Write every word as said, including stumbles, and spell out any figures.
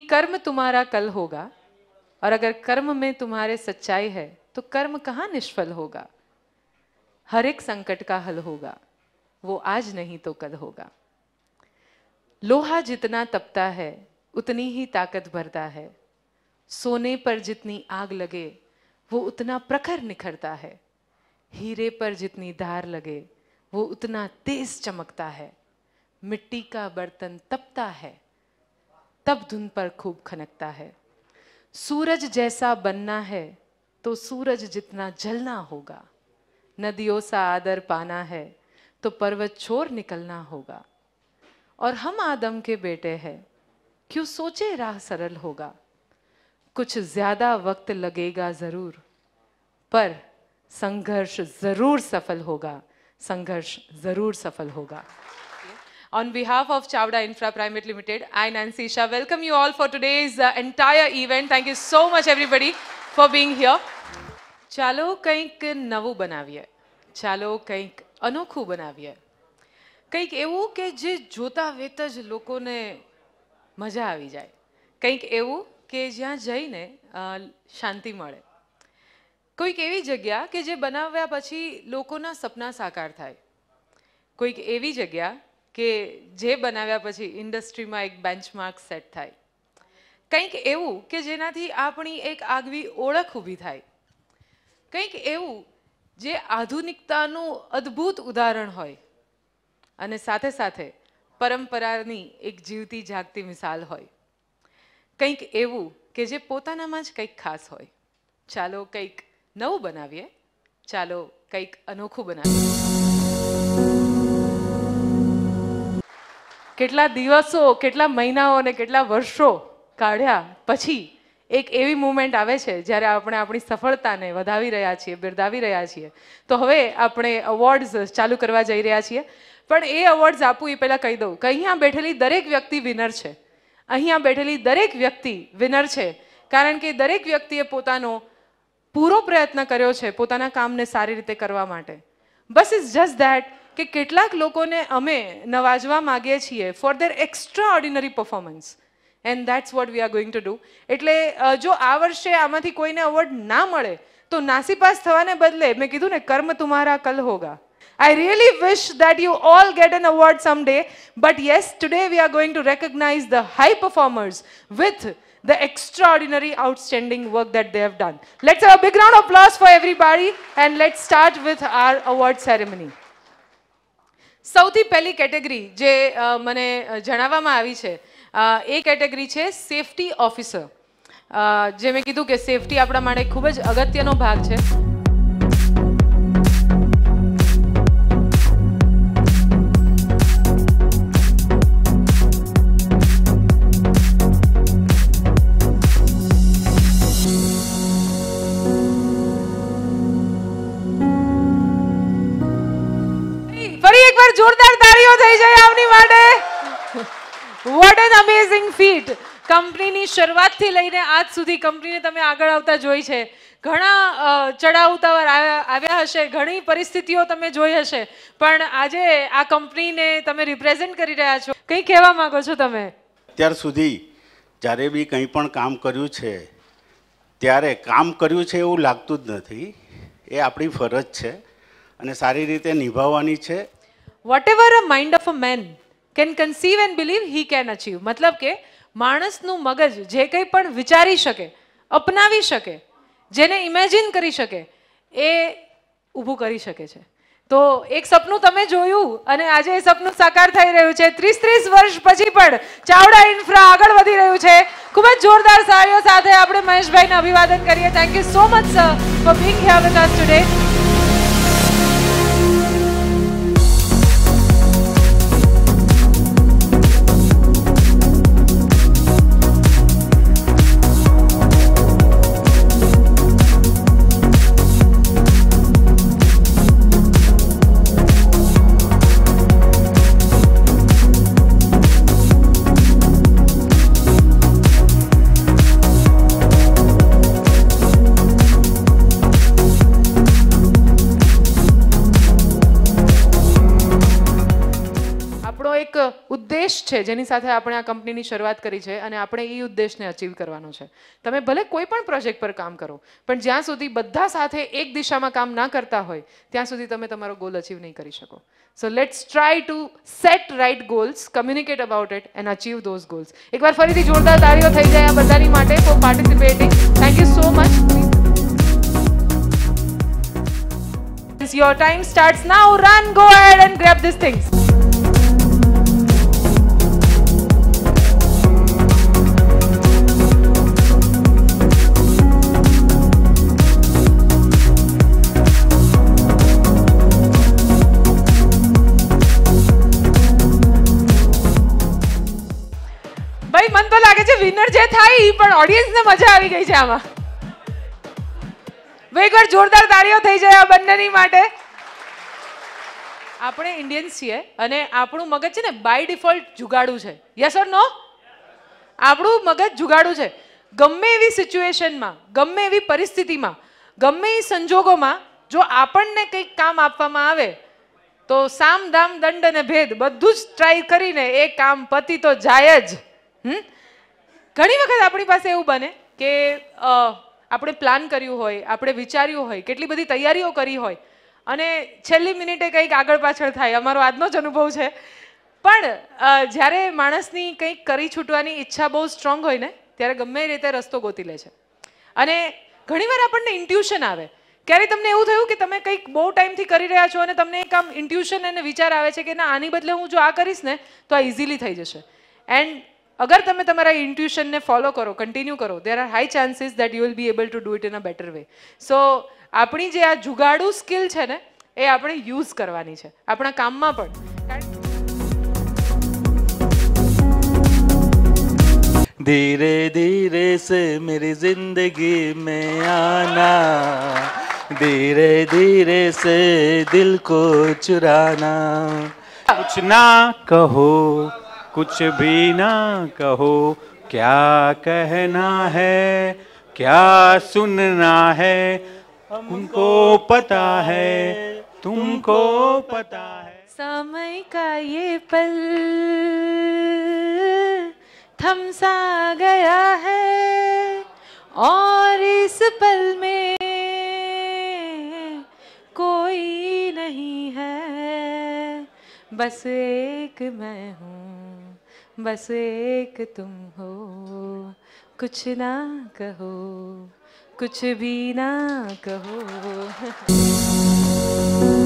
कर्म तुम्हारा कल होगा, और अगर कर्म में तुम्हारे सच्चाई है तो कर्म कहाँ निष्फल होगा। हर एक संकट का हल होगा, वो आज नहीं तो कल होगा। लोहा जितना तपता है उतनी ही ताकत भरता है, सोने पर जितनी आग लगे वो उतना प्रखर निखरता है, हीरे पर जितनी धार लगे वो उतना तेज चमकता है। मिट्टी का बर्तन तपता है तब धुन पर खूब खनकता है। सूरज जैसा बनना है तो सूरज जितना जलना होगा। नदियों सा आदर पाना है तो पर्वत छोड़ निकलना होगा। और हम आदम के बेटे हैं, क्यों सोचे राह सरल होगा। कुछ ज्यादा वक्त लगेगा जरूर, पर संघर्ष जरूर सफल होगा, संघर्ष जरूर सफल होगा। On behalf of Chavda Infra Private Limited, I, Nancy Shah, welcome you all for today's uh, entire event. Thank you so much everybody for being here. ચાલો કંઈક નવું બનાવીએ, ચાલો કંઈક અનોખું બનાવીએ, કંઈક એવું કે જે જોતા વેત જ લોકોને મજા આવી જાય, કંઈક એવું કે જ્યાં જઈને શાંતિ મળે, કોઈક એવી જગ્યા કે જે બનાવ્યા પછી લોકોના સપના સાકાર થાય, કોઈક એવી જગ્યા કે જે બનાવ્યા પછી ઇન્ડસ્ટ્રીમાં એક બેન્ચમાર્ક સેટ થાય, કંઈક એવું કે જેનાથી આપણી એક આગવી ઓળખ ઊભી થાય, કંઈક એવું જે આધુનિકતાનું અદ્ભુત ઉદાહરણ હોય અને સાથે સાથે પરંપરાની એક જીવતી જાગતી મિસાલ હોય, કંઈક એવું કે જે પોતાનામાં જ કંઈક ખાસ હોય. ચાલો કંઈક નવું બનાવીએ, ચાલો કંઈક અનોખું બનાવીએ. કેટલા દિવસો, કેટલા મહિનાઓ અને કેટલા વર્ષો કાઢ્યા પછી એક એવી મુમેન્ટ આવે છે જ્યારે આપણે આપણી સફળતાને વધાવી રહ્યા છીએ, બિરદાવી રહ્યા છીએ. તો હવે આપણે અવોર્ડ્સ ચાલુ કરવા જઈ રહ્યા છીએ. પણ એ અવોર્ડ્સ આપું એ પહેલાં કહી દઉં કે અહીંયા બેઠેલી દરેક વ્યક્તિ વિનર છે. અહીંયા બેઠેલી દરેક વ્યક્તિ વિનર છે કારણ કે દરેક વ્યક્તિએ પોતાનો પૂરો પ્રયત્ન કર્યો છે પોતાના કામને સારી રીતે કરવા માટે. બસ ઇઝ જસ્ટ ધેટ કે કેટલાક લોકોને અમે નવાજવા માગીએ છીએ for their extraordinary performance, and that's what we are going to do. એટલે જો આ વર્ષે આમાંથી કોઈને અવોર્ડ ના મળે તો નાસીપાસ થવાને બદલે મેં કીધું ને, કર્મ તુમ્હારા કલ હોગા. I really wish that you all get an award someday, but yes, today we are going to recognize the high performers with the extraordinary, outstanding work that they have done. Let's have a big round of applause for everybody and let's start with our award ceremony. સૌથી પહેલી category જે મને જણાવવામાં આવી છે એ category છે safety officer. જે મેં કીધું કે સેફટી આપણા માટે ખૂબ જ અગત્યનો ભાગ છે. જોરદાર તાળીઓ થઈ જાય આવની માટે. What an amazing feat. કંપનીની શરૂઆતથી લઈને આજ સુધી કંપનીને તમે આગળ આવતા જોઈ છે. ઘણા ચડાવ ઉતાર આવ્યા હશે, ઘણી પરિસ્થિતિઓ તમે જોઈ હશે, પણ આજે આ કંપનીને તમે રિપ્રેઝેન્ટ કરી રહ્યા છો. કંઈ કહેવા માંગો છો તમે? અત્યાર સુધી જ્યારે બી કંઈ પણ કામ કર્યું છે ત્યારે કામ કર્યું છે એવું લાગતું જ નથી. એ આપણી ફરજ છે અને સારી રીતે નિભાવવાની છે. Whatever a mind of a man can conceive and believe, he can achieve. મતલબ કે માણસનું મગજ જે કંઈ પણ વિચારી શકે, અપનાવી શકે, જેને ઇમેજિન કરી શકે એ ઊભું કરી શકે છે. તો એક સપનું તમે જોયું અને આજે એ સપનું સાકાર થઈ રહ્યું છે. ત્રીસ ત્રીસ વર્ષ પછી પણ ચાવડા ઇન્ફ્રા આગળ વધી રહ્યું છે. ખૂબ જ જોરદાર તાળીઓ સાથે આપણે મહેશભાઈને અભિવાદન કરીએ. Thank you so much sir for being here with us today. છે જેની સાથે આપણે આ કંપનીની શરૂઆત કરી છે અને આપણે એ ઉદ્દેશને અચીવ કરવાનો છે. તમે ભલે કોઈ પણ પ્રોજેક્ટ પર કામ કરો, પણ જ્યાં સુધી બધા સાથે એક દિશામાં કામ ના કરતા હોય ત્યાં સુધી તમે તમારો ગોલ અચીવ નહીં કરી શકો. So let's try to set right goals, communicate about it and achieve those goals. એકવાર ફરીથી જોરદાર તાળીઓ થઈ જાય આ બધાની માટે for participating. Thank you so much. Your time starts now. Run, go ahead and grab these things. ભાઈ મન તો લાગે છે વિનર જે થાય ઈ પણ ઓડિયન્સ ને મજા આવી ગઈ છે આમાં. એકવાર જોરદાર તાળીઓ થઈ જાય આ બંનેની માટે. આપણે ઇન્ડિયન્સ છીએ અને આપણું મગજ છે ને બાય ડિફોલ્ટ જુગાડું છે. Yes or no? આપણું મગજ જુગાડું છે. ગમે એવી સિચ્યુએશનમાં, ગમે એવી પરિસ્થિતિમાં, ગમે એ સંજોગોમાં જો આપણને કંઈક કામ આપવામાં આવે તો સામ દામ દંડ અને ભેદ બધું જ ટ્રાય કરીને એ કામ પતી તો જાય જ. હમ ઘણી વખત આપણી પાસે એવું બને કે આપણે પ્લાન કર્યું હોય, આપણે વિચાર્યું હોય, કેટલી બધી તૈયારીઓ કરી હોય અને છેલ્લી મિનિટે કંઈક આગળ પાછળ થાય. અમારો આજનો જ અનુભવ છે. પણ જ્યારે માણસની કંઈક કરી છૂટવાની ઈચ્છા બહુ સ્ટ્રોંગ હોય ને ત્યારે ગમે એ રીતે રસ્તો ગોતી લે છે. અને ઘણીવાર આપણને ઇન્ટ્યુશન આવે. ક્યારે તમને એવું થયું કે તમે કંઈક બહુ ટાઈમથી કરી રહ્યા છો અને તમને એક આમ ઇન્ટ્યુશન અને વિચાર આવે છે કે ના આની બદલે હું જો આ કરીશ ને તો આ ઇઝીલી થઈ જશે. એન્ડ અગર તમે તમારા ઇન્ટ્યુશનને ફોલો કરો, કન્ટિન્યુ કરો, there are high chances that you will be able to do it in a better way. So આપણી જે આ જુગાડુ સ્કિલ છે ને એ આપણે યુઝ કરવાની છે આપણા કામમાં પણ. ધીરે ધીરે સે મેરી જિંદગી મેં આના, ધીરે ધીરે સે દિલ को चुराना. कुछ ना कहो, कुछ भी ना कहो, क्या कहना है, क्या सुनना है, हमको पता है, तुमको पता है. समय का ये पल थम सा गया है और इस पल में कोई नहीं है, बस एक मैं हूँ, बस एक तुम हो. कुछ ना कहो, कुछ भी ना कहो.